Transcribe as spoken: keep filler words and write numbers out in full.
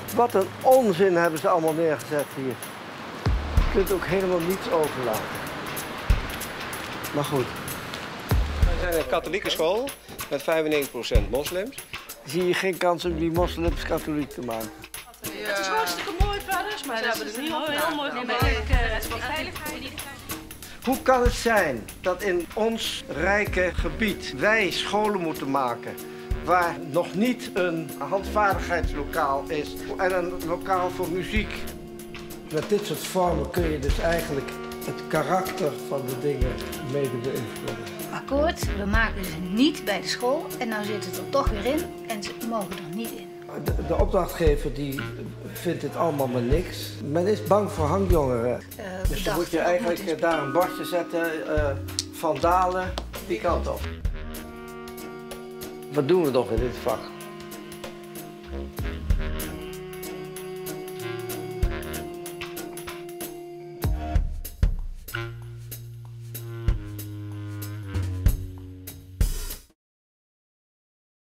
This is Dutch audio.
Wat een onzin hebben ze allemaal neergezet hier. Je kunt ook helemaal niets overlaten. Maar goed. We zijn een katholieke school met vijfennegentig procent moslims. Zie je geen kans om die moslims katholiek te maken? Ja. Het is hartstikke mooi, vaders, maar ze hebben het niet heel mooi gemaakt. Het is wel veiligheid. Hoe kan het zijn dat in ons rijke gebied wij scholen moeten maken waar nog niet een handvaardigheidslokaal is en een lokaal voor muziek? Met dit soort vormen kun je dus eigenlijk het karakter van de dingen mede beïnvloeden. Akkoord, we maken ze niet bij de school en nou zitten ze er toch weer in en ze mogen er niet in. De, de opdrachtgever die vindt dit allemaal maar niks. Men is bang voor hangjongeren. Uh, dus dan moet je eigenlijk moet daar een bordje zetten, uh, vandalen, die kant op. Wat doen we toch in dit vak?